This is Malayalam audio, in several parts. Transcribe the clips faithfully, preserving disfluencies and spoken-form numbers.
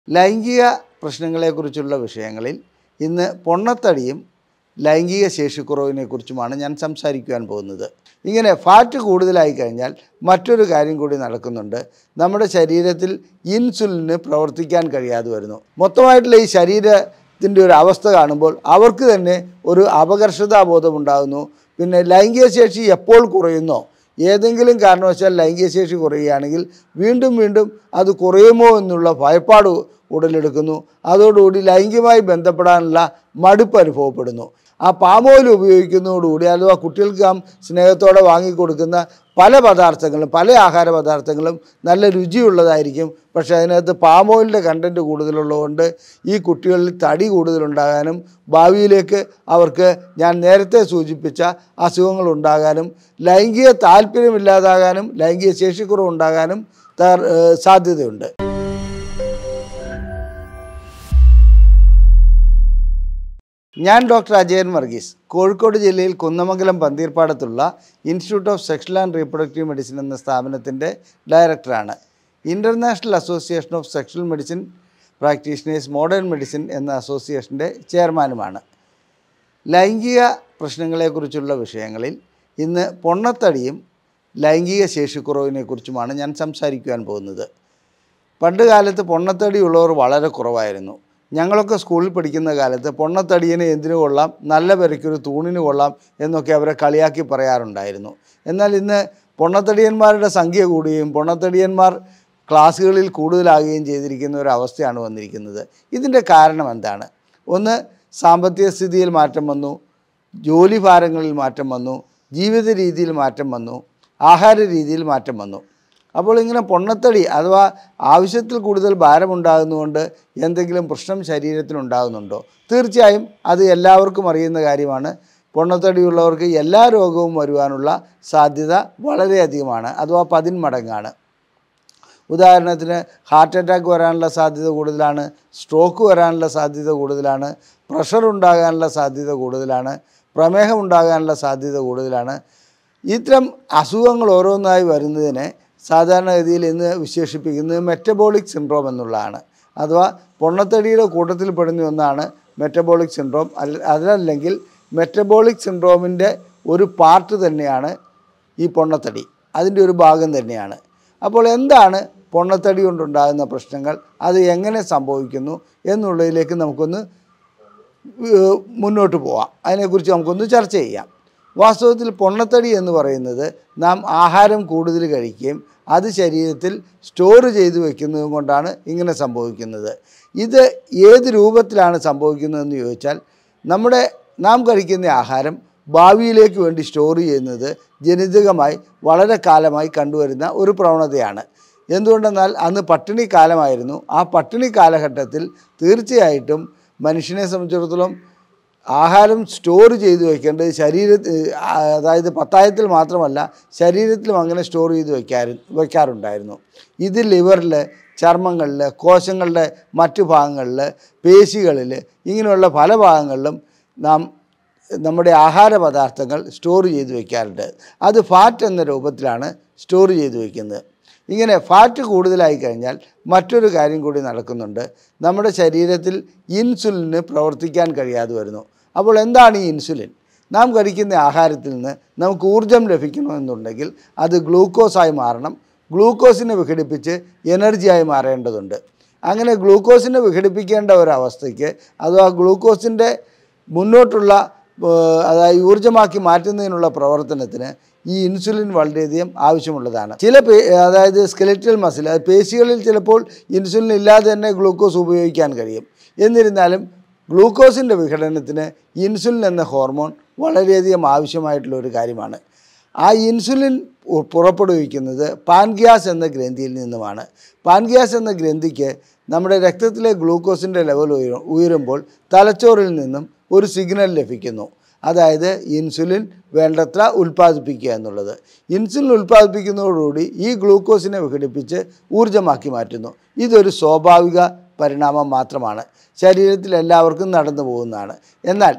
ലൈംഗിക പ്രശ്നങ്ങളെക്കുറിച്ചുള്ള വിഷയങ്ങളിൽ ഇന്ന് പൊണ്ണത്തടിയും ലൈംഗിക ശേഷിക്കുറവിനെക്കുറിച്ചുമാണ് ഞാൻ സംസാരിക്കുവാൻ പോകുന്നത്. ഇങ്ങനെ ഫാറ്റ് കൂടുതലായി കഴിഞ്ഞാൽ മറ്റൊരു കാര്യം കൂടി നടക്കുന്നുണ്ട്. നമ്മുടെ ശരീരത്തിൽ ഇൻസുലിന് പ്രവർത്തിക്കാൻ കഴിയാതെ വരുന്നു. മൊത്തമായിട്ടുള്ള ഈ ശരീരത്തിൻ്റെ ഒരു അവസ്ഥ കാണുമ്പോൾ അവർക്ക് തന്നെ ഒരു അപകർഷതാബോധമുണ്ടാകുന്നു. പിന്നെ ലൈംഗിക ശേഷി എപ്പോൾ കുറയുന്നോ, ഏതെങ്കിലും കാരണവശാൽ ലൈംഗിക ശേഷി കുറയുകയാണെങ്കിൽ വീണ്ടും വീണ്ടും അത് കുറയുമോ എന്നുള്ള ഭയപ്പാട് ഉടലെടുക്കുന്നു. അതോടുകൂടി ലൈംഗികമായി ബന്ധപ്പെടാനുള്ള മടുപ്പ് അനുഭവപ്പെടുന്നു. ആ പാം ഓയിൽ ഉപയോഗിക്കുന്നതോടുകൂടി അഥവാ കുട്ടികൾക്ക് നാം സ്നേഹത്തോടെ വാങ്ങിക്കൊടുക്കുന്ന പല പദാർത്ഥങ്ങളും പല ആഹാര പദാർത്ഥങ്ങളും നല്ല രുചിയുള്ളതായിരിക്കും. പക്ഷേ അതിനകത്ത് പാം ഓയിലിൻ്റെ കണ്ടൻറ്റ് കൂടുതലുള്ളതുകൊണ്ട് ഈ കുട്ടികളിൽ തടി കൂടുതലുണ്ടാകാനും ഭാവിയിലേക്ക് അവർക്ക് ഞാൻ നേരത്തെ സൂചിപ്പിച്ച അസുഖങ്ങൾ ഉണ്ടാകാനും ലൈംഗിക താല്പര്യമില്ലാതാകാനും ലൈംഗിക ശേഷിക്കുറവുണ്ടാകാനും സാധ്യതയുണ്ട്. ഞാൻ ഡോക്ടർ അജയൻ വർഗീസ്, കോഴിക്കോട് ജില്ലയിൽ കുന്നമംഗലം പന്തീർപ്പാടത്തുള്ള Institute of Sexual and Reproductive Medicine എന്ന സ്ഥാപനത്തിൻ്റെ ഡയറക്ടറാണ്. International Association of Sexual Medicine Practitioners modern medicine എന്ന അസോസിയേഷൻ്റെ ചെയർമാനുമാണ്. ലൈംഗിക പ്രശ്നങ്ങളെക്കുറിച്ചുള്ള വിഷയങ്ങളിൽ ഇന്ന് പൊണ്ണത്തടിയും ലൈംഗിക ശേഷിക്കുറവിനെക്കുറിച്ചുമാണ് ഞാൻ സംസാരിക്കുവാൻ പോകുന്നത്. പണ്ട് കാലത്ത് പൊണ്ണത്തടി ഉള്ളവർ വളരെ കുറവായിരുന്നു. ഞങ്ങളൊക്കെ സ്കൂളിൽ പഠിക്കുന്ന കാലത്ത് പൊണ്ണത്തടിയന് എന്തിനു കൊള്ളാം, നല്ല പെരയ്ക്കൊരു തൂണിന് കൊള്ളാം എന്നൊക്കെ അവരെ കളിയാക്കി പറയാറുണ്ടായിരുന്നു. എന്നാൽ ഇന്ന് പൊണ്ണത്തടിയന്മാരുടെ സംഖ്യ കൂടുകയും പൊണ്ണത്തടിയന്മാർ ക്ലാസ്സുകളിൽ കൂടുതലാകുകയും ചെയ്തിരിക്കുന്ന ഒരു അവസ്ഥയാണ് വന്നിരിക്കുന്നത്. ഇതിൻ്റെ കാരണം എന്താണ്? ഒന്ന്, സാമ്പത്തിക സ്ഥിതിയിൽ മാറ്റം വന്നു, ജോലി ഭാരങ്ങളിൽ മാറ്റം വന്നു, ജീവിത രീതിയിൽ മാറ്റം വന്നു, ആഹാര രീതിയിൽ മാറ്റം വന്നു. അപ്പോൾ ഇങ്ങനെ പൊണ്ണത്തടി അഥവാ ആവശ്യത്തിൽ കൂടുതൽ ഭാരമുണ്ടാകുന്നതുകൊണ്ട് എന്തെങ്കിലും പ്രശ്നം ശരീരത്തിനുണ്ടാകുന്നുണ്ടോ? തീർച്ചയായും അത് എല്ലാവർക്കും അറിയുന്ന കാര്യമാണ്. പൊണ്ണത്തടിയുള്ളവർക്ക് എല്ലാ രോഗവും വരുവാനുള്ള സാധ്യത വളരെയധികമാണ്, അഥവാ പതിന്മടങ്ങാണ്. ഉദാഹരണത്തിന് ഹാർട്ട് അറ്റാക്ക് വരാനുള്ള സാധ്യത കൂടുതലാണ്, സ്ട്രോക്ക് വരാനുള്ള സാധ്യത കൂടുതലാണ്, പ്രഷർ ഉണ്ടാകാനുള്ള സാധ്യത കൂടുതലാണ്, പ്രമേഹം ഉണ്ടാകാനുള്ള സാധ്യത കൂടുതലാണ്. ഇത്തരം അസുഖങ്ങൾ ഓരോന്നായി വരുന്നതിനെ സാധാരണഗതിയിൽ ഇന്ന് വിശേഷിപ്പിക്കുന്നത് മെറ്റബോളിക് സിൻഡ്രോം എന്നുള്ളതാണ്. അഥവാ പൊണ്ണത്തടിയുടെ കൂട്ടത്തിൽ പെടുന്ന ഒന്നാണ് മെറ്റബോളിക് സിൻഡ്രോം. അല്ല അതല്ലെങ്കിൽ മെറ്റബോളിക് സിൻഡ്രോമിൻ്റെ ഒരു പാർട്ട് തന്നെയാണ് ഈ പൊണ്ണത്തടി, അതിൻ്റെ ഒരു ഭാഗം തന്നെയാണ്. അപ്പോൾ എന്താണ് പൊണ്ണത്തടി കൊണ്ടുണ്ടാകുന്ന പ്രശ്നങ്ങൾ, അത് എങ്ങനെ സംഭവിക്കുന്നു എന്നുള്ളതിലേക്ക് നമുക്കൊന്ന് മുന്നോട്ട് പോവാം. അതിനെക്കുറിച്ച് നമുക്കൊന്ന് ചർച്ച ചെയ്യാം. വാസ്തവത്തിൽ പൊണ്ണത്തടി എന്ന് പറയുന്നത് നാം ആഹാരം കൂടുതൽ കഴിക്കുകയും അത് ശരീരത്തിൽ സ്റ്റോർ ചെയ്ത് വയ്ക്കുന്നതും കൊണ്ടാണ് ഇങ്ങനെ സംഭവിക്കുന്നത്. ഇത് ഏത് രൂപത്തിലാണ് സംഭവിക്കുന്നതെന്ന് ചോദിച്ചാൽ, നമ്മുടെ നാം കഴിക്കുന്ന ആഹാരം ഭാവിയിലേക്ക് വേണ്ടി സ്റ്റോർ ചെയ്യുന്നത് ജനിതകമായി വളരെ കാലമായി കണ്ടുവരുന്ന ഒരു പ്രവണതയാണ്. എന്തുകൊണ്ടെന്നാൽ അന്ന് പട്ടിണി കാലമായിരുന്നു. ആ പട്ടിണി കാലഘട്ടത്തിൽ തീർച്ചയായിട്ടും മനുഷ്യനെ സംബന്ധിച്ചിടത്തോളം ആഹാരം സ്റ്റോർ ചെയ്ത് വയ്ക്കേണ്ടത് ശരീരത്തിൽ, അതായത് പത്തായത്തിൽ മാത്രമല്ല ശരീരത്തിലും അങ്ങനെ സ്റ്റോർ ചെയ്ത് വയ്ക്കാറ് വയ്ക്കാറുണ്ടായിരുന്നു. ഇത് ലിവറിൽ, ചർമ്മങ്ങളിൽ, കോശങ്ങളുടെ മറ്റു ഭാഗങ്ങളിൽ, പേശികളിൽ, ഇങ്ങനെയുള്ള പല ഭാഗങ്ങളിലും നാം നമ്മുടെ ആഹാര പദാർത്ഥങ്ങൾ സ്റ്റോർ ചെയ്ത് വയ്ക്കാറുണ്ട്. അത് ഫാറ്റ് എന്ന രൂപത്തിലാണ് സ്റ്റോർ ചെയ്ത് വയ്ക്കുന്നത്. ഇങ്ങനെ ഫാറ്റ് കൂടുതലായി കഴിഞ്ഞാൽ മറ്റൊരു കാര്യം കൂടി നടക്കുന്നുണ്ട്. നമ്മുടെ ശരീരത്തിൽ ഇൻസുലിന് പ്രവർത്തിക്കാൻ കഴിയാതെ വരുന്നു. അപ്പോൾ എന്താണ് ഈ ഇൻസുലിൻ? നാം കഴിക്കുന്ന ആഹാരത്തിൽ നിന്ന് നമുക്ക് ഊർജം ലഭിക്കണമെന്നുണ്ടെങ്കിൽ അത് ഗ്ലൂക്കോസായി മാറണം. ഗ്ലൂക്കോസിനെ വിഘടിപ്പിച്ച് എനർജിയായി മാറേണ്ടതുണ്ട്. അങ്ങനെ ഗ്ലൂക്കോസിനെ വിഘടിപ്പിക്കേണ്ട ഒരവസ്ഥയ്ക്ക് അഥവാ ഗ്ലൂക്കോസിൻ്റെ മുന്നോട്ടുള്ള അതായത് ഊർജ്ജമാക്കി മാറ്റുന്നതിനുള്ള പ്രവർത്തനത്തിന് ഈ ഇൻസുലിൻ വളരെയധികം ആവശ്യമുള്ളതാണ്. ചില പേ അതായത് സ്കെലറ്റൽ മസിൽ, അത് പേശികളിൽ ചിലപ്പോൾ ഇൻസുലിൻ ഇല്ലാതെ തന്നെ ഗ്ലൂക്കോസ് ഉപയോഗിക്കാൻ കഴിയും. എന്നിരുന്നാലും ഗ്ലൂക്കോസിൻ്റെ വിഘടനത്തിന് ഇൻസുലിൻ എന്ന ഹോർമോൺ വളരെയധികം ആവശ്യമായിട്ടുള്ള ഒരു കാര്യമാണ്. ആ ഇൻസുലിൻ പുറപ്പെടുവിക്കുന്നത് പാൻക്രിയാസ് എന്ന ഗ്രന്ഥിയിൽ നിന്നുമാണ്. പാൻക്രിയാസ് എന്ന ഗ്രന്ഥിക്ക് നമ്മുടെ രക്തത്തിലെ ഗ്ലൂക്കോസിൻ്റെ ലെവൽ ഉയരും ഉയരുമ്പോൾ തലച്ചോറിൽ നിന്നും ഒരു സിഗ്നൽ ലഭിക്കുന്നു. അതായത് ഇൻസുലിൻ വേണ്ടത്ര ഉൽപ്പാദിപ്പിക്കുക എന്നുള്ളത്. ഇൻസുലിൻ ഉൽപ്പാദിപ്പിക്കുന്നതോടുകൂടി ഈ ഗ്ലൂക്കോസിനെ വിഘടിപ്പിച്ച് ഊർജ്ജമാക്കി മാറ്റുന്നു. ഇതൊരു സ്വാഭാവിക പരിണാമം മാത്രമാണ്, ശരീരത്തിൽ എല്ലാവർക്കും നടന്നു പോകുന്നതാണ്. എന്നാൽ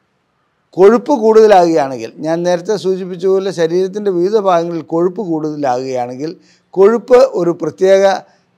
കൊഴുപ്പ് കൂടുതലാകുകയാണെങ്കിൽ, ഞാൻ നേരത്തെ സൂചിപ്പിച്ചതുപോലെ ശരീരത്തിൻ്റെ വിവിധ ഭാഗങ്ങളിൽ കൊഴുപ്പ് കൂടുതലാകുകയാണെങ്കിൽ കൊഴുപ്പ് ഒരു പ്രത്യേക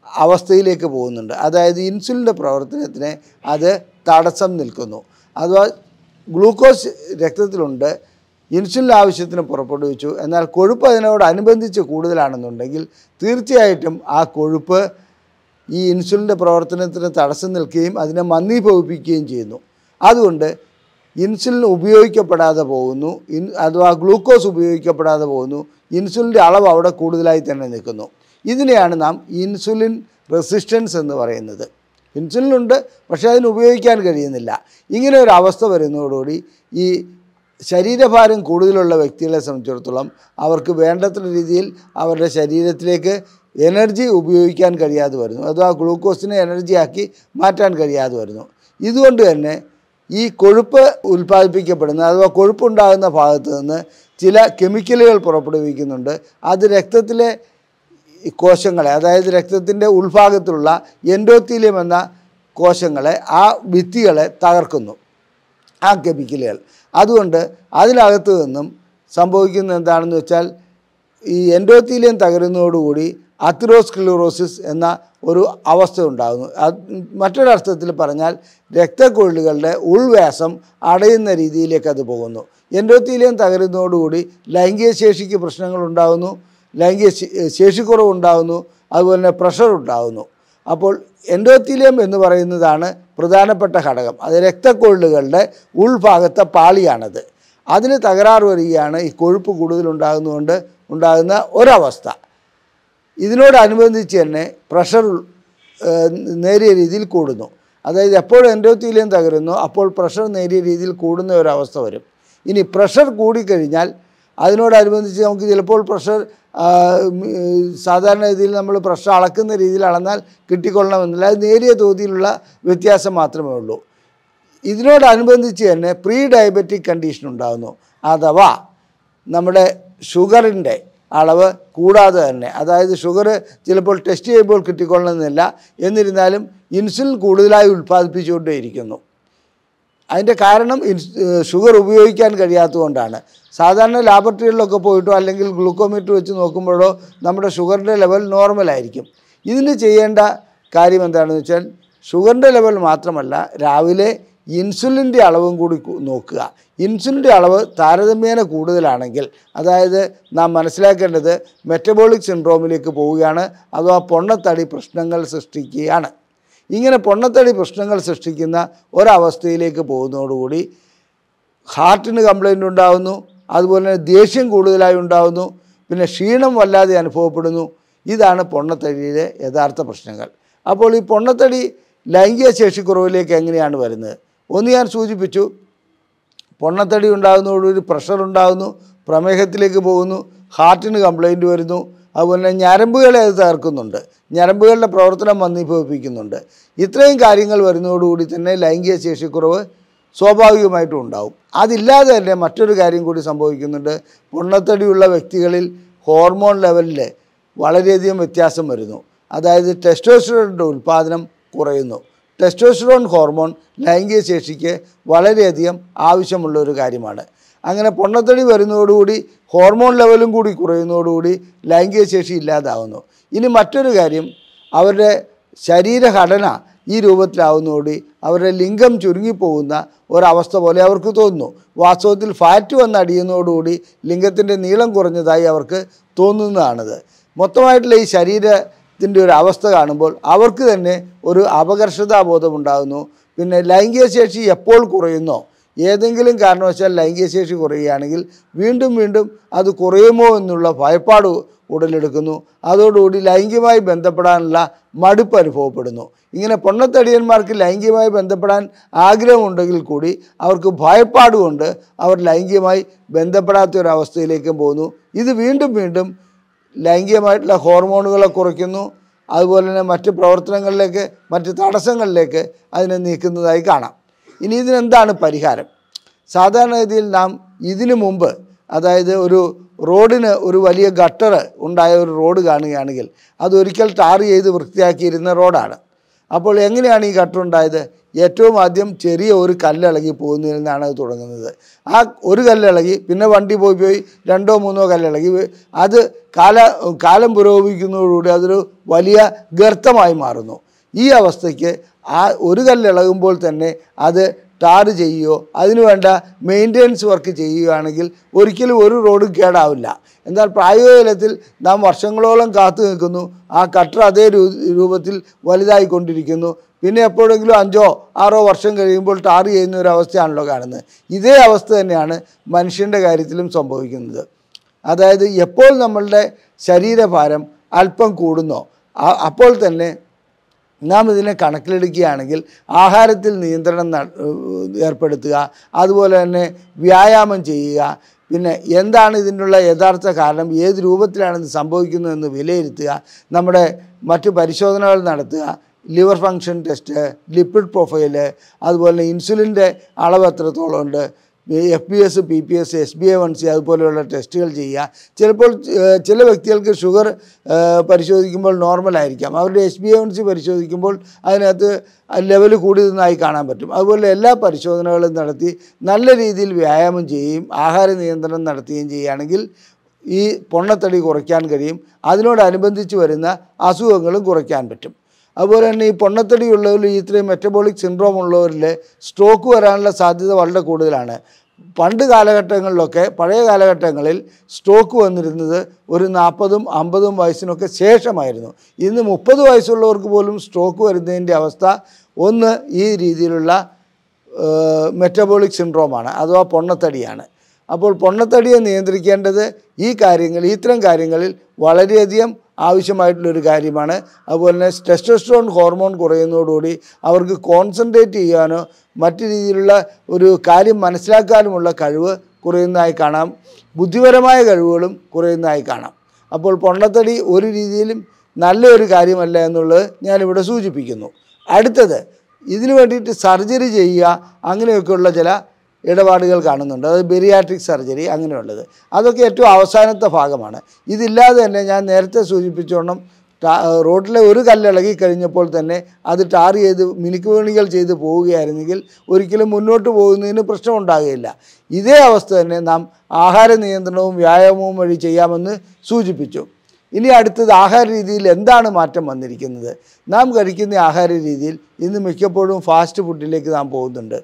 അവസ്ഥയിലേക്ക് പോകുന്നുണ്ട്. അതായത് ഇൻസുലിൻ്റെ പ്രവർത്തനത്തിന് അത് തടസ്സം നിൽക്കുന്നു. അഥവാ ഗ്ലൂക്കോസ് രക്തത്തിലുണ്ട്, ഇൻസുലിൻ ആവശ്യത്തിന് പുറപ്പെടുവിച്ചു, എന്നാൽ കൊഴുപ്പ് അതിനോടനുബന്ധിച്ച് കൂടുതലാണെന്നുണ്ടെങ്കിൽ തീർച്ചയായിട്ടും ആ കൊഴുപ്പ് ഈ ഇൻസുലിൻ്റെ പ്രവർത്തനത്തിന് തടസ്സം നിൽക്കുകയും അതിനെ മന്ദീഭവിപ്പിക്കുകയും ചെയ്യുന്നു. അതുകൊണ്ട് ഇൻസുലിൻ ഉപയോഗിക്കപ്പെടാതെ പോകുന്നു, ഇൻ അഥവാ ഗ്ലൂക്കോസ് ഉപയോഗിക്കപ്പെടാതെ പോകുന്നു. ഇൻസുലിൻ്റെ അളവ് അവിടെ കൂടുതലായി തന്നെ നിൽക്കുന്നു. ഇതിനെയാണ് നാം ഇൻസുലിൻ റെസിസ്റ്റൻസ് എന്ന് പറയുന്നത്. ഇൻസുലിനുണ്ട്, പക്ഷേ അതിന് ഉപയോഗിക്കാൻ കഴിയുന്നില്ല. ഇങ്ങനെ ഒരു അവസ്ഥ വരുന്നതോടുകൂടി ഈ ശരീരഭാരം കൂടുതലുള്ള വ്യക്തികളെ സംബന്ധിച്ചിടത്തോളം അവർക്ക് വേണ്ടത്ര രീതിയിൽ അവരുടെ ശരീരത്തിലേക്ക് എനർജി ഉപയോഗിക്കാൻ കഴിയാതെ വരുന്നു, അഥവാ ഗ്ലൂക്കോസിനെ എനർജിയാക്കി മാറ്റാൻ കഴിയാതെ വരുന്നു. ഇതുകൊണ്ട് തന്നെ ഈ കൊഴുപ്പ് ഉൽപ്പാദിപ്പിക്കപ്പെടുന്ന അഥവാ കൊഴുപ്പുണ്ടാകുന്ന ഭാഗത്ത് നിന്ന് ചില കെമിക്കലുകൾ പുറപ്പെടുവിക്കുന്നുണ്ട്. അത് രക്തത്തിലെ കോശങ്ങളെ, അതായത് രക്തത്തിൻ്റെ ഉൾഭാഗത്തുള്ള എൻഡോത്തീലിയം എന്ന കോശങ്ങളെ, ആ ഭിത്തികളെ തകർക്കുന്നു ആ കെമിക്കലുകൾ. അതുകൊണ്ട് അതിനകത്ത് നിന്നും സംഭവിക്കുന്നത് എന്താണെന്ന് വെച്ചാൽ ഈ എൻഡോത്തീലിയം തകരുന്നതോടുകൂടി അതെറോസ്ക്ലീറോസിസ് എന്ന ഒരു അവസ്ഥ ഉണ്ടാകുന്നു. മറ്റൊരർത്ഥത്തിൽ പറഞ്ഞാൽ രക്തക്കൊഴലുകളുടെ ഉൾവ്യാസം അടയുന്ന രീതിയിലേക്ക് അത് പോകുന്നു. എൻഡോത്തീലിയം തകരുന്നതോടുകൂടി ലൈംഗിക ശേഷിക്ക് പ്രശ്നങ്ങളുണ്ടാകുന്നു, ലൈംഗിക ശേഷിക്കുറവുണ്ടാകുന്നു, അതുപോലെ തന്നെ പ്രഷർ ഉണ്ടാകുന്നു. അപ്പോൾ എൻഡോത്തീലിയം എന്ന് പറയുന്നതാണ് പ്രധാനപ്പെട്ട ഘടകം. അത് രക്തക്കൊഴലുകളുടെ ഉൾഭാഗത്തെ പാളിയാണത്. അതിന് തകരാറ് വരികയാണ് ഈ കൊഴുപ്പ് കൂടുതലുണ്ടാകുന്നതുകൊണ്ട് ഉണ്ടാകുന്ന ഒരവസ്ഥ. ഇതിനോടനുബന്ധിച്ച് തന്നെ പ്രഷർ നേരിയ രീതിയിൽ കൂടുന്നു. അതായത് എപ്പോൾ എൻഡോത്തീലിയം തകരുന്നു അപ്പോൾ പ്രഷർ നേരിയ രീതിയിൽ കൂടുന്ന ഒരവസ്ഥ വരും. ഇനി പ്രഷർ കൂടിക്കഴിഞ്ഞാൽ അതിനോടനുബന്ധിച്ച് നമുക്ക് ചിലപ്പോൾ പ്രഷർ സാധാരണ രീതിയിൽ നമ്മൾ പ്രഷർ അളക്കുന്ന രീതിയിൽ അളന്നാൽ കിട്ടിക്കൊള്ളണമെന്നില്ല, അത് നേരിയ തോതിലുള്ള വ്യത്യാസം മാത്രമേ ഉള്ളൂ. ഇതിനോടനുബന്ധിച്ച് തന്നെ പ്രീ ഡയബറ്റിക് കണ്ടീഷൻ ഉണ്ടാകുന്നു. അഥവാ നമ്മുടെ ഷുഗറിൻ്റെ അളവ് കൂടാതെ തന്നെ, അതായത് ഷുഗർ ചിലപ്പോൾ ടെസ്റ്റ് ചെയ്യുമ്പോൾ കിട്ടിക്കൊള്ളണമെന്നില്ല, എന്നിരുന്നാലും ഇൻസുലിൻ കൂടുതലായി ഉൽപ്പാദിപ്പിച്ചുകൊണ്ടേയിരിക്കുന്നു. അതിൻ്റെ കാരണം ഷുഗർ ഉപയോഗിക്കാൻ കഴിയാത്തതുകൊണ്ടാണ്. സാധാരണ ലാബറട്ടറികളിലൊക്കെ പോയിട്ടോ അല്ലെങ്കിൽ ഗ്ലൂക്കോമീറ്റർ വെച്ച് നോക്കുമ്പോഴോ നമ്മുടെ ഷുഗറിൻ്റെ ലെവൽ നോർമലായിരിക്കും. ഇതിന് ചെയ്യേണ്ട കാര്യം എന്താണെന്ന് വെച്ചാൽ ഷുഗറിൻ്റെ ലെവൽ മാത്രമല്ല, രാവിലെ ഇൻസുലിൻ്റെ അളവും കൂടി നോക്കുക. ഇൻസുലിൻ്റെ അളവ് താരതമ്യേന കൂടുതലാണെങ്കിൽ, അതായത് നാം മനസ്സിലാക്കേണ്ടത് മെറ്റബോളിക് സിൻഡ്രോമിലേക്ക് പോവുകയാണ്, അഥവാ പൊണ്ണത്തടി പ്രശ്നങ്ങൾ സൃഷ്ടിക്കുകയാണ്. ഇങ്ങനെ പൊണ്ണത്തടി പ്രശ്നങ്ങൾ സൃഷ്ടിക്കുന്ന ഒരവസ്ഥയിലേക്ക് പോകുന്നതോടുകൂടി ഹാർട്ടിന് കംപ്ലൈൻ്റ് ഉണ്ടാകുന്നു, അതുപോലെ തന്നെ ദേഷ്യം കൂടുതലായി ഉണ്ടാകുന്നു, പിന്നെ ക്ഷീണം വല്ലാതെ അനുഭവപ്പെടുന്നു. ഇതാണ് പൊണ്ണത്തടിയിലെ യഥാർത്ഥ പ്രശ്നങ്ങൾ. അപ്പോൾ ഈ പൊണ്ണത്തടി ലൈംഗിക ശേഷിക്കുറവിലേക്ക് എങ്ങനെയാണ് വരുന്നത്? ഒന്ന് ഞാൻ സൂചിപ്പിച്ചു, പൊണ്ണത്തടി ഉണ്ടാകുന്നതോടുകൂടി പ്രഷർ ഉണ്ടാകുന്നു, പ്രമേഹത്തിലേക്ക് പോകുന്നു, ഹാർട്ടിന് കംപ്ലൈൻറ്റ് വരുന്നു, അതുപോലെ തന്നെ ഞരമ്പുകളെ അത് തകർക്കുന്നുണ്ട്, ഞരമ്പുകളുടെ പ്രവർത്തനം മന്ദീഭവിപ്പിക്കുന്നുണ്ട്. ഇത്രയും കാര്യങ്ങൾ വരുന്നതോടുകൂടി തന്നെ ലൈംഗിക ശേഷിക്കുറവ് സ്വാഭാവികമായിട്ടും ഉണ്ടാവും. അതില്ലാതെ തന്നെ മറ്റൊരു കാര്യം കൂടി സംഭവിക്കുന്നുണ്ട്. പൊണ്ണത്തടിയുള്ള വ്യക്തികളിൽ ഹോർമോൺ ലെവലിൽ വളരെയധികം വ്യത്യാസം വരുന്നു. അതായത് ടെസ്റ്റോസ്റ്ററോണിൻ്റെ ഉൽപ്പാദനം കുറയുന്നു. ടെസ്റ്റോസ്റ്ററോൺ ഹോർമോൺ ലൈംഗിക ശേഷിക്ക് വളരെയധികം ആവശ്യമുള്ള ഒരു കാര്യമാണ്. അങ്ങനെ പൊണ്ണത്തടി വരുന്നതോടുകൂടി ഹോർമോൺ ലെവലും കൂടി കുറയുന്നതോടുകൂടി ലൈംഗിക ശേഷി ഇല്ലാതാവുന്നു. ഇനി മറ്റൊരു കാര്യം, അവരുടെ ശരീരഘടന ഈ രൂപത്തിലാവുന്നതോടുകൂടി അവരുടെ ലിംഗം ചുരുങ്ങിപ്പോകുന്ന ഒരവസ്ഥ പോലെ അവർക്ക് തോന്നുന്നു. വാസ്തവത്തിൽ ഫാറ്റ് വന്ന് അടിയുന്നതോടുകൂടി ലിംഗത്തിൻ്റെ നീളം കുറഞ്ഞതായി അവർക്ക് തോന്നുന്നതാണിത്. മൊത്തമായിട്ടുള്ള ഈ ശരീരത്തിൻ്റെ ഒരു അവസ്ഥ കാണുമ്പോൾ അവർക്ക് തന്നെ ഒരു അപകർഷതാബോധം ഉണ്ടാകുന്നു. പിന്നെ ലൈംഗിക ശേഷി എപ്പോൾ കുറയുന്നോ, ഏതെങ്കിലും കാരണവശാൽ ലൈംഗിക ശേഷി കുറയുകയാണെങ്കിൽ വീണ്ടും വീണ്ടും അത് കുറയുമോ എന്നുള്ള ഭയപ്പാട് ഉടലെടുക്കുന്നു. അതോടുകൂടി ലൈംഗികമായി ബന്ധപ്പെടാനുള്ള മടുപ്പ് അനുഭവപ്പെടുന്നു. ഇങ്ങനെ പൊണ്ണത്തടിയന്മാർക്ക് ലൈംഗികമായി ബന്ധപ്പെടാൻ ആഗ്രഹമുണ്ടെങ്കിൽ കൂടി അവർക്ക് ഭയപ്പാടുകൊണ്ട് അവർ ലൈംഗികമായി ബന്ധപ്പെടാത്ത ഒരവസ്ഥയിലേക്കും പോകുന്നു. ഇത് വീണ്ടും വീണ്ടും ലൈംഗികമായിട്ടുള്ള ഹോർമോണുകളെ കുറയ്ക്കുന്നു, അതുപോലെ തന്നെ മറ്റ് പ്രവർത്തനങ്ങളിലേക്ക്, മറ്റ് തടസ്സങ്ങളിലേക്ക് അതിനെ നീക്കുന്നതായി കാണാം. ഇനി ഇതിനെന്താണ് പരിഹാരം? സാധാരണഗതിയിൽ നാം ഇതിനു മുമ്പ്, അതായത് ഒരു റോഡിന് ഒരു വലിയ ഗട്ടർ ഉണ്ടായ ഒരു റോഡ് കാണുകയാണെങ്കിൽ അതൊരിക്കൽ ടാർ ചെയ്ത് വൃത്തിയാക്കിയിരുന്ന റോഡാണ്. അപ്പോൾ എങ്ങനെയാണ് ഈ കട്ടുണ്ടായത്? ഏറ്റവും ആദ്യം ചെറിയ ഒരു കല്ലിളകി പോകുന്നതിൽ നിന്നാണ് അത് തുടങ്ങുന്നത്. ആ ഒരു കല്ലിളകി പിന്നെ വണ്ടി പോയി പോയി രണ്ടോ മൂന്നോ കല്ലിളകി അത് കാല കാലം പുരോഗമിക്കുന്നതോടുകൂടി അതൊരു വലിയ ഗർത്തമായി മാറുന്നു. ഈ അവസ്ഥയ്ക്ക് ആ ഒരു കല്ലിളകുമ്പോൾ തന്നെ അത് ടാർ ചെയ്യുകയോ അതിനു വേണ്ട മെയിൻ്റെനൻസ് വർക്ക് ചെയ്യുകയാണെങ്കിൽ ഒരിക്കലും ഒരു റോഡും കേടാവില്ല. എന്നാൽ പ്രായോഗിക തലത്തിൽ നാം വർഷങ്ങളോളം കാത്തു നിൽക്കുന്നു, ആ കട്ടർ അതേ രൂപത്തിൽ വലുതായിക്കൊണ്ടിരിക്കുന്നു. പിന്നെ എപ്പോഴെങ്കിലും അഞ്ചോ ആറോ വർഷം കഴിയുമ്പോൾ ടാർ ചെയ്യുന്ന ഒരു അവസ്ഥയാണല്ലോ കാണുന്നത്. ഇതേ അവസ്ഥ തന്നെയാണ് മനുഷ്യൻ്റെ കാര്യത്തിലും സംഭവിക്കുന്നത്. അതായത് എപ്പോൾ നമ്മളുടെ ശരീരഭാരം അല്പം കൂടുന്നോ അപ്പോൾ തന്നെ നാം ഇതിനെ കണക്കിലെടുക്കുകയാണെങ്കിൽ ആഹാരത്തിൽ നിയന്ത്രണം ഏർപ്പെടുത്തുക, അതുപോലെ തന്നെ വ്യായാമം ചെയ്യുക, പിന്നെ എന്താണ് ഇതിനുള്ള യഥാർത്ഥ കാരണം, ഏത് രൂപത്തിലാണ് ഇത് സംഭവിക്കുന്നതെന്ന് വിലയിരുത്തുക, നമ്മുടെ മറ്റു പരിശോധനകൾ നടത്തുക, liver function test, lipid profile, അതുപോലെ ഇൻസുലിൻ്റെ അളവ് എത്രത്തോളം ഉണ്ട്, F B S, P P S, S B A one C അതുപോലെയുള്ള ടെസ്റ്റുകൾ ചെയ്യുക. ചിലപ്പോൾ ചില വ്യക്തികൾക്ക് ഷുഗർ പരിശോധിക്കുമ്പോൾ നോർമലായിരിക്കാം, അവരുടെ S B A one C പരിശോധിക്കുമ്പോൾ അതിനകത്ത് ലെവൽ കൂടിയതെന്നായി കാണാൻ പറ്റും. അതുപോലെ എല്ലാ പരിശോധനകളും നടത്തി നല്ല രീതിയിൽ വ്യായാമം ചെയ്യുകയും ആഹാര നിയന്ത്രണം നടത്തുകയും ചെയ്യുകയാണെങ്കിൽ ഈ പൊണ്ണത്തടി കുറയ്ക്കാൻ കഴിയും. അതിനോടനുബന്ധിച്ച് വരുന്ന അസുഖങ്ങളും കുറയ്ക്കാൻ പറ്റും. അതുപോലെ തന്നെ ഈ പൊണ്ണത്തടി ഉള്ളവരിൽ ഇത്രയും മെറ്റബോളിക് സിൻഡ്രോം ഉള്ളവരിൽ സ്ട്രോക്ക് വരാനുള്ള സാധ്യത വളരെ കൂടുതലാണ്. പണ്ട് കാലഘട്ടങ്ങളിലൊക്കെ പഴയ കാലഘട്ടങ്ങളിൽ സ്ട്രോക്ക് വന്നിരുന്നത് ഒരു നാൽപ്പതും അമ്പതും വയസ്സിനൊക്കെ ശേഷമായിരുന്നു. ഇന്ന് മുപ്പത് വയസ്സുള്ളവർക്ക് പോലും സ്ട്രോക്ക് വരുന്നതിൻ്റെ അവസ്ഥ ഒന്ന് ഈ രീതിയിലുള്ള മെറ്റബോളിക് സിൻഡ്രോമാണ്, അഥവാ പൊണ്ണത്തടിയാണ്. അപ്പോൾ പൊണ്ണത്തടിയെ നിയന്ത്രിക്കേണ്ടത് ഈ കാര്യങ്ങൾ ഇത്തരം കാര്യങ്ങളിൽ വളരെയധികം ആവശ്യമായിട്ടുള്ളൊരു കാര്യമാണ്. അതുപോലെ തന്നെ ടെസ്റ്റോസ്റ്ററോൺ ഹോർമോൺ കുറയുന്നതോടുകൂടി അവർക്ക് കോൺസെൻട്രേറ്റ് ചെയ്യാനോ മറ്റു രീതിയിലുള്ള ഒരു കാര്യം മനസ്സിലാക്കാനുമുള്ള കഴിവ് കുറയുന്നതായി കാണാം. ബുദ്ധിപരമായ കഴിവുകളും കുറയുന്നതായി കാണാം. അപ്പോൾ പൊണ്ണത്തടി ഒരു രീതിയിലും നല്ലൊരു കാര്യമല്ല എന്നുള്ളത് ഞാനിവിടെ സൂചിപ്പിക്കുന്നു. അടുത്തത്, ഇതിനു വേണ്ടിയിട്ട് സർജറി ചെയ്യുക അങ്ങനെയൊക്കെയുള്ള ചില ഇടപാടുകൾ കാണുന്നുണ്ട്. അത് ബെറിയാട്രിക് സർജറി അങ്ങനെയുള്ളത്, അതൊക്കെ ഏറ്റവും അവസാനത്തെ ഭാഗമാണ്. ഇതില്ലാതെ തന്നെ ഞാൻ നേരത്തെ സൂചിപ്പിച്ചോണം റോഡിലെ ഒരു കല്ലിളകി കഴിഞ്ഞപ്പോൾ തന്നെ അത് ടാർ ചെയ്ത് മിനുക്കുപണികൾ ചെയ്ത് പോവുകയായിരുന്നെങ്കിൽ ഒരിക്കലും മുന്നോട്ട് പോകുന്നതിന് പ്രശ്നമുണ്ടാകുകയില്ല. ഇതേ അവസ്ഥ തന്നെ നാം ആഹാര നിയന്ത്രണവും വ്യായാമവും വഴി ചെയ്യാമെന്ന് സൂചിപ്പിച്ചു. ഇനി അടുത്തത്, ആഹാര രീതിയിൽ എന്താണ് മാറ്റം വന്നിരിക്കുന്നത്? നാം കഴിക്കുന്ന ആഹാര രീതിയിൽ ഇന്ന് മിക്കപ്പോഴും ഫാസ്റ്റ് ഫുഡിലേക്ക് നാം പോകുന്നുണ്ട്.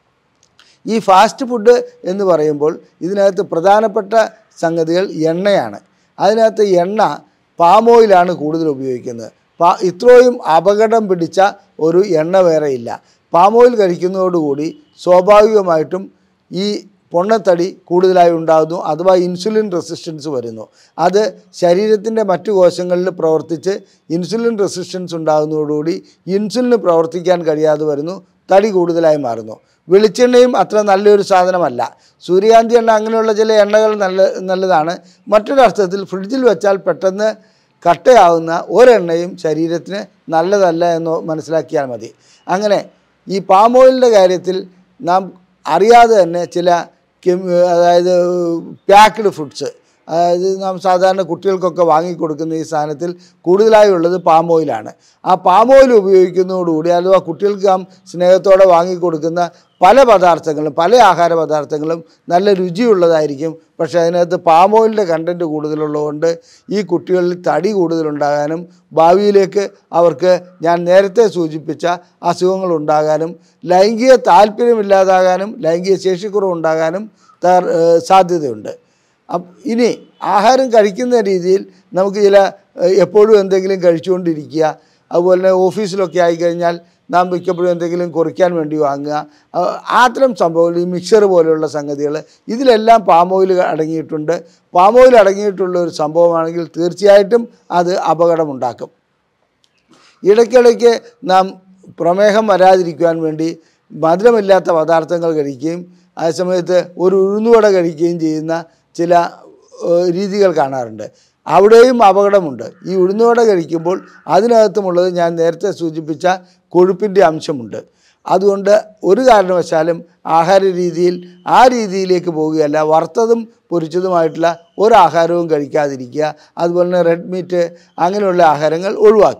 ഈ ഫാസ്റ്റ് ഫുഡ് എന്ന് പറയുമ്പോൾ ഇതിനകത്ത് പ്രധാനപ്പെട്ട സംഗതികൾ എണ്ണയാണ്. അതിനകത്ത് എണ്ണ പാം ഓയിലാണ് കൂടുതൽ ഉപയോഗിക്കുന്നത്. പാ ഇത്രയും അപകടം പിടിച്ച ഒരു എണ്ണ വേറെയില്ല. പാം ഓയിൽ കഴിക്കുന്നതോടുകൂടി സ്വാഭാവികമായിട്ടും ഈ പൊണ്ണത്തടി കൂടുതലായി ഉണ്ടാകുന്നു, അഥവാ ഇൻസുലിൻ റെസിസ്റ്റൻസ് വരുന്നു. അത് ശരീരത്തിൻ്റെ മറ്റു കോശങ്ങളിൽ പ്രവർത്തിച്ച് ഇൻസുലിൻ റെസിസ്റ്റൻസ് ഉണ്ടാകുന്നതോടുകൂടി ഇൻസുലിന് പ്രവർത്തിക്കാൻ കഴിയാതെ വരുന്നു, തടി കൂടുതലായി മാറുന്നു. വെളിച്ചെണ്ണയും അത്ര നല്ലൊരു സാധനമല്ല. സൂര്യകാന്തി എണ്ണ അങ്ങനെയുള്ള ചില എണ്ണകൾ നല്ല നല്ലതാണ്. മറ്റൊരർത്ഥത്തിൽ ഫ്രിഡ്ജിൽ വെച്ചാൽ പെട്ടെന്ന് കട്ടയാവുന്ന ഒരെണ്ണയും ശരീരത്തിന് നല്ലതല്ല എന്ന് മനസ്സിലാക്കിയാൽ മതി. അങ്ങനെ ഈ പാം ഓയിലിൻ്റെ കാര്യത്തിൽ നാം അറിയാതെ തന്നെ ചില കെമി അതായത് പാക്ക്ഡ് ഫുഡ്സ്, അതായത് നാം സാധാരണ കുട്ടികൾക്കൊക്കെ വാങ്ങിക്കൊടുക്കുന്ന ഈ സാധനത്തിൽ കൂടുതലായി ഉള്ളത് പാം ഓയിലാണ്. ആ പാം ഓയിൽ ഉപയോഗിക്കുന്നതോടുകൂടി അഥവാ കുട്ടികൾക്ക് നാം സ്നേഹത്തോടെ വാങ്ങിക്കൊടുക്കുന്ന പല പദാർത്ഥങ്ങളും പല ആഹാര പദാർത്ഥങ്ങളും നല്ല രുചിയുള്ളതായിരിക്കും. പക്ഷേ അതിനകത്ത് പാം ഓയിലിൻ്റെ കണ്ടൻറ്റ് കൂടുതലുള്ളതുകൊണ്ട് ഈ കുട്ടികളിൽ തടി കൂടുതലുണ്ടാകാനും ഭാവിയിലേക്ക് അവർക്ക് ഞാൻ നേരത്തെ സൂചിപ്പിച്ച അസുഖങ്ങളുണ്ടാകാനും ലൈംഗിക താല്പര്യമില്ലാതാകാനും ലൈംഗിക ശേഷിക്കുറവുണ്ടാകാനും സാധ്യതയുണ്ട്. ഇനി ആഹാരം കഴിക്കുന്ന രീതിയിൽ നമുക്ക് ചില എപ്പോഴും എന്തെങ്കിലും കഴിച്ചുകൊണ്ടിരിക്കുക, അതുപോലെ തന്നെ ഓഫീസിലൊക്കെ ആയിക്കഴിഞ്ഞാൽ നാം മിക്കപ്പോഴും എന്തെങ്കിലും കുറിക്കാൻ വേണ്ടി വാങ്ങുക, അത്തരം സംഭവങ്ങൾ, ഈ മിക്സർ പോലെയുള്ള സംഗതികൾ, ഇതിലെല്ലാം പാം ഓയിൽ അടങ്ങിയിട്ടുണ്ട്. പാം ഓയിൽ അടങ്ങിയിട്ടുള്ള ഒരു സംഭവമാണെങ്കിൽ തീർച്ചയായിട്ടും അത് അപകടമുണ്ടാക്കും. ഇടയ്ക്കിടയ്ക്ക് നാം പ്രമേഹം വരാതിരിക്കുവാൻ വേണ്ടി മധുരമില്ലാത്ത പദാർത്ഥങ്ങൾ കഴിക്കുകയും അതേസമയത്ത് ഒരു ഉഴുന്നുവട കഴിക്കുകയും ചെയ്യുന്ന ചില രീതികൾ കാണാറുണ്ട്. അവിടെയും അപകടമുണ്ട്. ഈ ഉഴുന്നുവട കഴിക്കുമ്പോൾ അതിനകത്തുമുള്ളത് ഞാൻ നേരത്തെ സൂചിപ്പിച്ച കൊഴുപ്പിൻ്റെ അംശമുണ്ട്. അതുകൊണ്ട് ഒരു കാരണവശാലും ആഹാര രീതിയിൽ ആ രീതിയിലേക്ക് പോവുകയല്ല. വറുത്തതും പൊരിച്ചതുമായിട്ടുള്ള ഒരാഹാരവും കഴിക്കാതിരിക്കുക. അതുപോലെ തന്നെ റെഡ് മീറ്റ് അങ്ങനെയുള്ള ആഹാരങ്ങൾ ഒഴിവാക്കുക.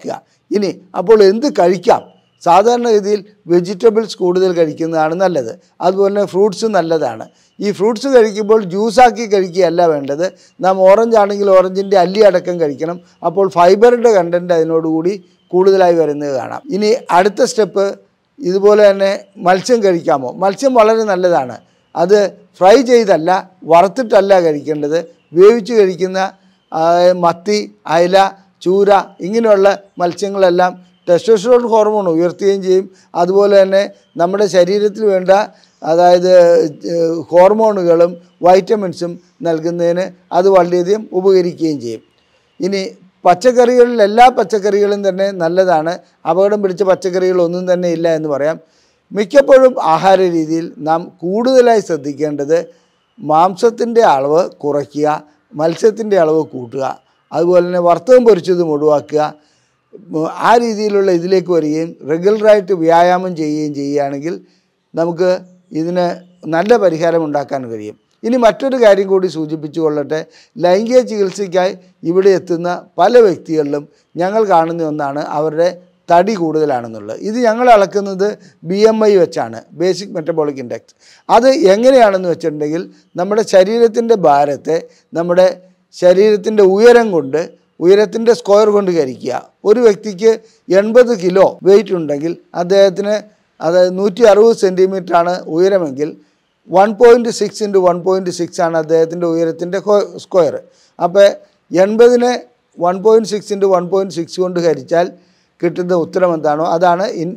ഇനി അപ്പോൾ എന്ത് കഴിക്കാം? സാധാരണഗതിയിൽ വെജിറ്റബിൾസ് കൂടുതൽ കഴിക്കുന്നതാണ് നല്ലത്. അതുപോലെ തന്നെ ഫ്രൂട്ട്സ് നല്ലതാണ്. ഈ ഫ്രൂട്ട്സ് കഴിക്കുമ്പോൾ ജ്യൂസാക്കി കഴിക്കുകയല്ല വേണ്ടത്. നാം ഓറഞ്ച് ആണെങ്കിൽ ഓറഞ്ചിൻ്റെ അല്ലി അടക്കം കഴിക്കണം. അപ്പോൾ ഫൈബറിൻ്റെ കണ്ടൻറ്റ് അതിനോടുകൂടി കൂടുതലായി വരുന്നത് കാണാം. ഇനി അടുത്ത സ്റ്റെപ്പ്, ഇതുപോലെ തന്നെ മത്സ്യം കഴിക്കാമോ? മത്സ്യം വളരെ നല്ലതാണ്. അത് ഫ്രൈ ചെയ്തല്ല, വറുത്തിട്ടല്ല കഴിക്കേണ്ടത്. വേവിച്ച് കഴിക്കുന്ന മത്തി, അയല, ചൂര ഇങ്ങനെയുള്ള മത്സ്യങ്ങളെല്ലാം ടെസ്റ്റോസ്റ്ററോൺ ഹോർമോൺ ഉയർത്തുകയും ചെയ്യും. അതുപോലെ തന്നെ നമ്മുടെ ശരീരത്തിൽ വേണ്ട അതായത് ഹോർമോണുകളും വൈറ്റമിൻസും നൽകുന്നതിന് അത് വളരെയധികം ഉപകരിക്കുകയും ചെയ്യും. ഇനി പച്ചക്കറികളിൽ എല്ലാ പച്ചക്കറികളും തന്നെ നല്ലതാണ്. അപകടം പിടിച്ച പച്ചക്കറികളൊന്നും തന്നെ ഇല്ല എന്ന് പറയാം. മിക്കപ്പോഴും ആഹാര രീതിയിൽ നാം കൂടുതലായി ശ്രദ്ധിക്കേണ്ടത് മാംസത്തിൻ്റെ അളവ് കുറയ്ക്കുക, മത്സ്യത്തിൻ്റെ അളവ് കൂട്ടുക, അതുപോലെ തന്നെ വറുത്തതും പൊരിച്ചതും ഒഴിവാക്കുക. ആ രീതിയിലുള്ള ഇതിലേക്ക് വരികയും റെഗുലറായിട്ട് വ്യായാമം ചെയ്യുകയും ചെയ്യുകയാണെങ്കിൽ നമുക്ക് ഇതിന് നല്ല പരിഹാരം ഉണ്ടാക്കാൻ കഴിയും. ഇനി മറ്റൊരു കാര്യം കൂടി സൂചിപ്പിച്ചു കൊള്ളട്ടെ. ലൈംഗിക ചികിത്സയ്ക്കായി ഇവിടെ എത്തുന്ന പല വ്യക്തികളിലും ഞങ്ങൾ കാണുന്ന ഒന്നാണ് അവരുടെ തടി കൂടുതലാണെന്നുള്ളത്. ഇത് ഞങ്ങൾ അളക്കുന്നത് ബി എം ഐ വെച്ചാണ്, ബേസിക് മെറ്റബോളിക് ഇൻഡെക്സ്. അത് എങ്ങനെയാണെന്ന് വെച്ചിട്ടുണ്ടെങ്കിൽ നമ്മുടെ ശരീരത്തിൻ്റെ ഭാരത്തെ നമ്മുടെ ശരീരത്തിൻ്റെ ഉയരം കൊണ്ട് ഉയരത്തിൻ്റെ സ്ക്വയർ കൊണ്ട് ഹരിക്കുക. ഒരു വ്യക്തിക്ക് എൺപത് കിലോ വെയിറ്റ് ഉണ്ടെങ്കിൽ അദ്ദേഹത്തിന് അതായത് നൂറ്റി അറുപത് സെൻറ്റിമീറ്ററാണ് ഉയരമെങ്കിൽ one point six into one point six ആണ് അദ്ദേഹത്തിൻ്റെ ഉയരത്തിൻ്റെ സ്ക്വയർ. അപ്പോൾ എൺപതിനെ one point six into one point six കൊണ്ട് ഹരിച്ചാൽ കിട്ടുന്ന ഉത്തരം എന്താണോ അതാണ് ഇൻ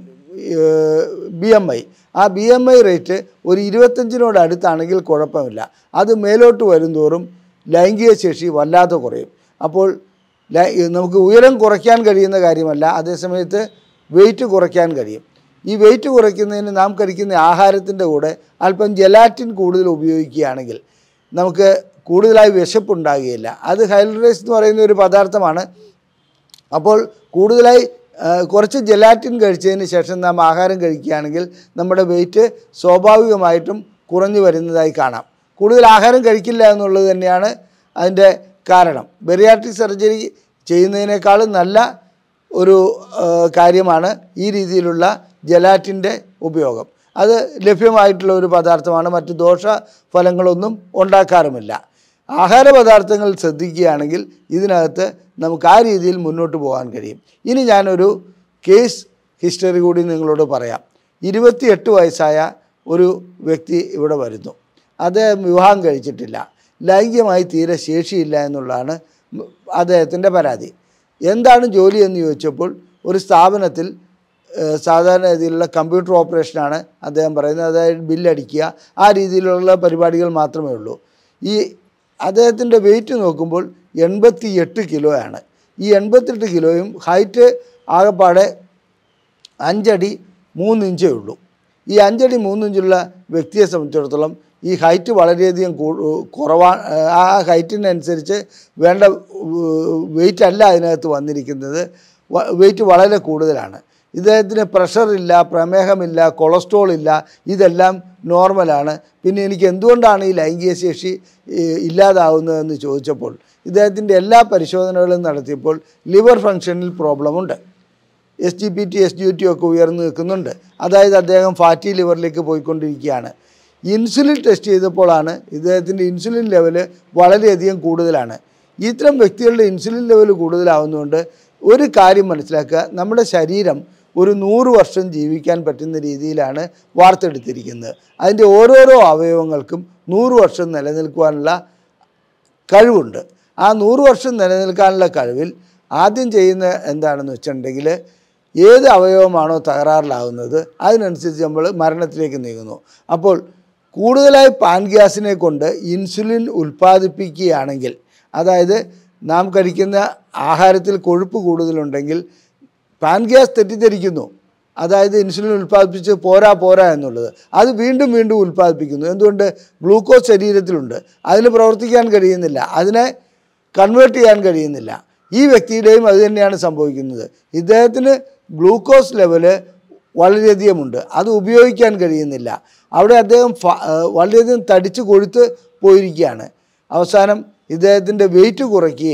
ബി എം ഐ. ആ ബി എം ഐ റേറ്റ് ഒരു ഇരുപത്തഞ്ചിനോട് അടുത്താണെങ്കിൽ കുഴപ്പമില്ല. അത് മേലോട്ട് വരുംതോറും ലൈംഗിക ശേഷി വല്ലാതെ കുറയും. അപ്പോൾ നമുക്ക് ഉയരം കുറയ്ക്കാൻ കഴിയുന്ന കാര്യമല്ല, അതേസമയത്ത് വെയിറ്റ് കുറയ്ക്കാൻ കഴിയും. ഈ വെയിറ്റ് കുറയ്ക്കുന്നതിന് നാം കഴിക്കുന്ന ആഹാരത്തിൻ്റെ കൂടെ അല്പം ജെലാറ്റിൻ കൂടുതൽ ഉപയോഗിക്കുകയാണെങ്കിൽ നമുക്ക് കൂടുതലായി വിശപ്പുണ്ടാകുകയില്ല. അത് ഹൈലറൈസ് എന്ന് പറയുന്ന ഒരു പദാർത്ഥമാണ്. അപ്പോൾ കൂടുതലായി കുറച്ച് ജെലാറ്റിൻ കഴിച്ചതിന് ശേഷം നാം ആഹാരം കഴിക്കുകയാണെങ്കിൽ നമ്മുടെ വെയിറ്റ് സ്വാഭാവികമായിട്ടും കുറഞ്ഞു വരുന്നതായി കാണാം. കൂടുതൽ ആഹാരം കഴിക്കില്ല എന്നുള്ളത് തന്നെയാണ് അതിൻ്റെ കാരണം. ബെറിയാട്രിക് സർജറി ചെയ്യുന്നതിനേക്കാളും നല്ല ഒരു കാര്യമാണ് ഈ രീതിയിലുള്ള ജെലാറ്റിൻ്റെ ഉപയോഗം. അത് ലഭ്യമായിട്ടുള്ള ഒരു പദാർത്ഥമാണ്. മറ്റ് ദോഷഫലങ്ങളൊന്നും ഉണ്ടാക്കാറുമില്ല. ആഹാര പദാർത്ഥങ്ങൾ ശ്രദ്ധിക്കുകയാണെങ്കിൽ ഇതിനകത്ത് നമുക്ക് ആ രീതിയിൽ മുന്നോട്ട് പോകാൻ കഴിയും. ഇനി ഞാനൊരു കേസ് ഹിസ്റ്ററി കൂടി നിങ്ങളോട് പറയാം. ഇരുപത്തിയെട്ട് വയസ്സായ ഒരു വ്യക്തി ഇവിടെ വരുന്നു. അദ്ദേഹം വിവാഹം കഴിച്ചിട്ടില്ല, ലൈംഗികമായി തീരെ ശേഷിയില്ല എന്നുള്ളതാണ് അദ്ദേഹത്തിൻ്റെ പരാതി. എന്താണ് ജോലി എന്ന് ചോദിച്ചപ്പോൾ ഒരു സ്ഥാപനത്തിൽ സാധാരണ രീതിയിലുള്ള കമ്പ്യൂട്ടർ ഓപ്പറേഷനാണ് അദ്ദേഹം പറയുന്നത്. അതായത് ബില്ലടിക്കുക, ആ രീതിയിലുള്ള പരിപാടികൾ മാത്രമേ ഉള്ളൂ. ഈ അദ്ദേഹത്തിൻ്റെ വെയിറ്റ് നോക്കുമ്പോൾ എൺപത്തി എട്ട് കിലോയാണ്. ഈ എൺപത്തെട്ട് കിലോയും ഹൈറ്റ് ആകെപ്പാടെ അഞ്ചടി മൂന്നിഞ്ചേ ഉള്ളൂ. ഈ അഞ്ചടി മൂന്നിഞ്ചുള്ള വ്യക്തിയെ സംബന്ധിച്ചിടത്തോളം ഈ ഹൈറ്റ് വളരെയധികം കുറവാണ്. ആ ഹൈറ്റിനനുസരിച്ച് വേണ്ട വെയിറ്റ് അല്ല അതിനകത്ത് വന്നിരിക്കുന്നത്. വെയിറ്റ് വളരെ കൂടുതലാണ്. ഇദ്ദേഹത്തിന് പ്രഷറില്ല, പ്രമേഹമില്ല, കൊളസ്ട്രോൾ ഇല്ല, ഇതെല്ലാം നോർമലാണ്. പിന്നെ എനിക്ക് എന്തുകൊണ്ടാണ് ഈ ലൈംഗിക ശേഷി ഇല്ലാതാവുന്നതെന്ന് ചോദിച്ചപ്പോൾ ഇദ്ദേഹത്തിൻ്റെ എല്ലാ പരിശോധനകളും നടത്തിയപ്പോൾ ലിവർ ഫങ്ഷനിൽ പ്രോബ്ലമുണ്ട്. S G P T S G T ഒക്കെ ഉയർന്നു നിൽക്കുന്നുണ്ട്. അതായത് അദ്ദേഹം ഫാറ്റി ലിവറിലേക്ക് പോയിക്കൊണ്ടിരിക്കുകയാണ്. ഇൻസുലിൻ ടെസ്റ്റ് ചെയ്തപ്പോഴാണ് ഇദ്ദേഹത്തിൻ്റെ ഇൻസുലിൻ ലെവല് വളരെയധികം കൂടുതലാണ്. ഇത്തരം വ്യക്തികളുടെ ഇൻസുലിൻ ലെവൽ കൂടുതലാവുന്നതുകൊണ്ട് ഒരു കാര്യം മനസ്സിലാക്കുക, നമ്മുടെ ശരീരം ഒരു നൂറ് വർഷം ജീവിക്കാൻ പറ്റുന്ന രീതിയിലാണ് വാർത്തെടുത്തിരിക്കുന്നത്. അതിൻ്റെ ഓരോരോ അവയവങ്ങൾക്കും നൂറ് വർഷം നിലനിൽക്കുവാനുള്ള കഴിവുണ്ട്. ആ നൂറ് വർഷം നിലനിൽക്കാനുള്ള കഴിവിൽ ആദ്യം ചെയ്യുന്ന എന്താണെന്ന് വെച്ചിട്ടുണ്ടെങ്കിൽ ഏത് അവയവമാണോ തകരാറിലാവുന്നത് അതിനനുസരിച്ച് നമ്മൾ മരണത്തിലേക്ക് നീങ്ങുന്നു. അപ്പോൾ കൂടുതലായി പാൻഗ്യാസിനെ കൊണ്ട് ഇൻസുലിൻ ഉൽപ്പാദിപ്പിക്കുകയാണെങ്കിൽ, അതായത് നാം കഴിക്കുന്ന ആഹാരത്തിൽ കൊഴുപ്പ് കൂടുതലുണ്ടെങ്കിൽ പാൻഗ്യാസ് തെറ്റിദ്ധരിക്കുന്നു, അതായത് ഇൻസുലിൻ ഉൽപ്പാദിപ്പിച്ച് പോരാ പോരാ എന്നുള്ളത്. അത് വീണ്ടും വീണ്ടും ഉൽപ്പാദിപ്പിക്കുന്നു. എന്തുകൊണ്ട്? ഗ്ലൂക്കോസ് ശരീരത്തിലുണ്ട്, അതിന് പ്രവർത്തിക്കാൻ കഴിയുന്നില്ല, അതിനെ കൺവേർട്ട് ചെയ്യാൻ കഴിയുന്നില്ല. ഈ വ്യക്തിയുടെയും അത് തന്നെയാണ് സംഭവിക്കുന്നത്. ഇദ്ദേഹത്തിന് ഗ്ലൂക്കോസ് ലെവല് വളരെയധികമുണ്ട്, അത് ഉപയോഗിക്കാൻ കഴിയുന്നില്ല. അവിടെ അദ്ദേഹം വളരെയധികം തടിച്ച് കൊഴുത്ത് പോയിരിക്കുകയാണ്. അവസാനം ഇദ്ദേഹത്തിൻ്റെ വെയിറ്റ് കുറയ്ക്കുകയും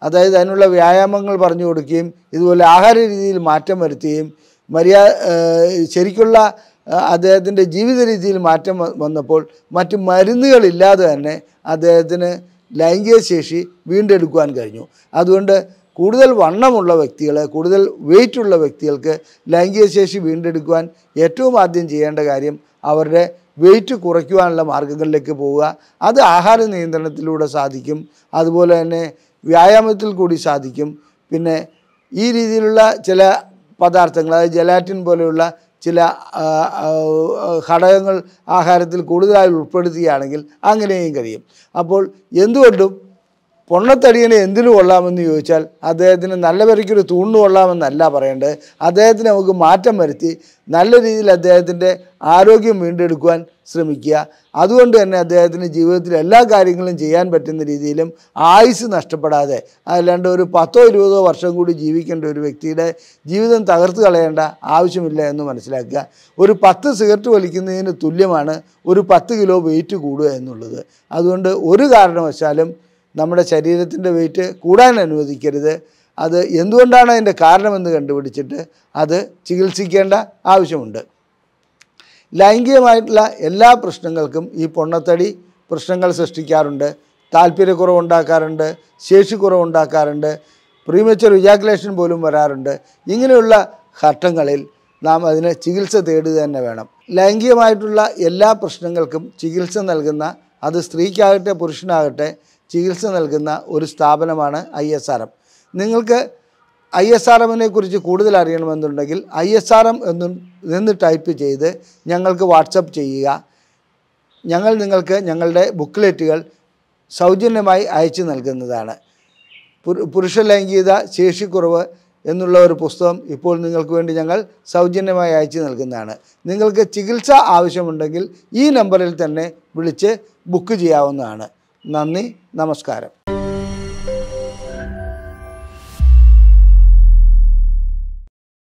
അതായത് അതിനുള്ള വ്യായാമങ്ങൾ പറഞ്ഞു കൊടുക്കുകയും ഇതുപോലെ ആഹാര രീതിയിൽ മാറ്റം വരുത്തുകയും മര്യാദ ശരിക്കുള്ള അദ്ദേഹത്തിൻ്റെ ജീവിത രീതിയിൽ മാറ്റം വന്നപ്പോൾ മറ്റ് മരുന്നുകളില്ലാതെ തന്നെ അദ്ദേഹത്തിന് ലൈംഗിക ശേഷി വീണ്ടെടുക്കുവാൻ കഴിഞ്ഞു. അതുകൊണ്ട് കൂടുതൽ വണ്ണമുള്ള വ്യക്തികൾ, കൂടുതൽ വെയിറ്റുള്ള വ്യക്തികൾക്ക് ലൈംഗിക ശേഷി വീണ്ടെടുക്കുവാൻ ഏറ്റവും ആദ്യം ചെയ്യേണ്ട കാര്യം അവരുടെ വെയിറ്റ് കുറയ്ക്കുവാനുള്ള മാർഗ്ഗങ്ങളിലേക്ക് പോവുക. അത് ആഹാര നിയന്ത്രണത്തിലൂടെ സാധിക്കും, അതുപോലെ തന്നെ വ്യായാമത്തിൽ കൂടി സാധിക്കും. പിന്നെ ഈ രീതിയിലുള്ള ചില പദാർത്ഥങ്ങൾ, അതായത് ജലാറ്റിൻ പോലെയുള്ള ചില ഘടകങ്ങൾ ആഹാരത്തിൽ കൂടുതലായി ഉൾപ്പെടുത്തുകയാണെങ്കിൽ അങ്ങനെയും കഴിയും. അപ്പോൾ എന്തുകൊണ്ടും പൊണ്ണത്തടിയനെ എന്തിനു കൊള്ളാമെന്ന് ചോദിച്ചാൽ അദ്ദേഹത്തിന് നല്ല വരയ്ക്കൊരു തൂണിന് കൊള്ളാമെന്നല്ല പറയേണ്ടത്. അദ്ദേഹത്തിന് നമുക്ക് മാറ്റം വരുത്തി നല്ല രീതിയിൽ അദ്ദേഹത്തിൻ്റെ ആരോഗ്യം വീണ്ടെടുക്കുവാൻ ശ്രമിക്കുക. അതുകൊണ്ട് തന്നെ അദ്ദേഹത്തിന് ജീവിതത്തിൽ എല്ലാ കാര്യങ്ങളും ചെയ്യാൻ പറ്റുന്ന രീതിയിലും ആയുസ് നഷ്ടപ്പെടാതെ, അല്ലാണ്ട് ഒരു പത്തോ ഇരുപതോ വർഷം കൂടി ജീവിക്കേണ്ട ഒരു വ്യക്തിയുടെ ജീവിതം തകർത്ത് കളയേണ്ട ആവശ്യമില്ല എന്ന് മനസ്സിലാക്കുക. ഒരു പത്ത് സിഗരറ്റ് വലിക്കുന്നതിന് തുല്യമാണ് ഒരു പത്ത് കിലോ വെയിറ്റ് കൂടുക എന്നുള്ളത്. അതുകൊണ്ട് ഒരു കാരണവശാലും നമ്മുടെ ശരീരത്തിൻ്റെ വെയിറ്റ് കൂടാൻ അനുവദിക്കരുത്. അത് എന്തുകൊണ്ടാണ് അതിൻ്റെ കാരണമെന്ന് കണ്ടുപിടിച്ചിട്ട് അത് ചികിത്സിക്കേണ്ട ആവശ്യമുണ്ട്. ലൈംഗികമായിട്ടുള്ള എല്ലാ പ്രശ്നങ്ങൾക്കും ഈ പൊണ്ണത്തടി പ്രശ്നങ്ങൾ സൃഷ്ടിക്കാറുണ്ട്. താല്പര്യക്കുറവുണ്ടാക്കാറുണ്ട്, ശേഷിക്കുറവുണ്ടാക്കാറുണ്ട്, പ്രീമച്വർ ഇജാക്കുലേഷൻ പോലും വരാറുണ്ട്. ഇങ്ങനെയുള്ള ഘട്ടങ്ങളിൽ നാം അതിന് ചികിത്സ തേടുക തന്നെ വേണം. ലൈംഗികമായിട്ടുള്ള എല്ലാ പ്രശ്നങ്ങൾക്കും ചികിത്സ നൽകുന്ന, അത് സ്ത്രീക്കാകട്ടെ പുരുഷനാകട്ടെ, ചികിത്സ നൽകുന്ന ഒരു സ്ഥാപനമാണ് ഐ എസ് ആർ എം. നിങ്ങൾക്ക് ഐ എസ് ആർ എമ്മിനെ കുറിച്ച് കൂടുതൽ അറിയണമെന്നുണ്ടെങ്കിൽ ഐ എസ് ആർ എം എന്ന് നിന്ന് ടൈപ്പ് ചെയ്ത് ഞങ്ങൾക്ക് വാട്സപ്പ് ചെയ്യുക. ഞങ്ങൾ നിങ്ങൾക്ക് ഞങ്ങളുടെ ബുക്ക്ലെറ്റുകൾ സൗജന്യമായി അയച്ചു നൽകുന്നതാണ്. പുരുഷ ലൈംഗികത ശേഷിക്കുറവ് എന്നുള്ള ഒരു പുസ്തകം ഇപ്പോൾ നിങ്ങൾക്ക് വേണ്ടി ഞങ്ങൾ സൗജന്യമായി അയച്ചു നൽകുന്നതാണ്. നിങ്ങൾക്ക് ചികിത്സ ആവശ്യമുണ്ടെങ്കിൽ ഈ നമ്പറിൽ തന്നെ വിളിച്ച് ബുക്ക് ചെയ്യാവുന്നതാണ്. നന്ദി, നമസ്കാരം.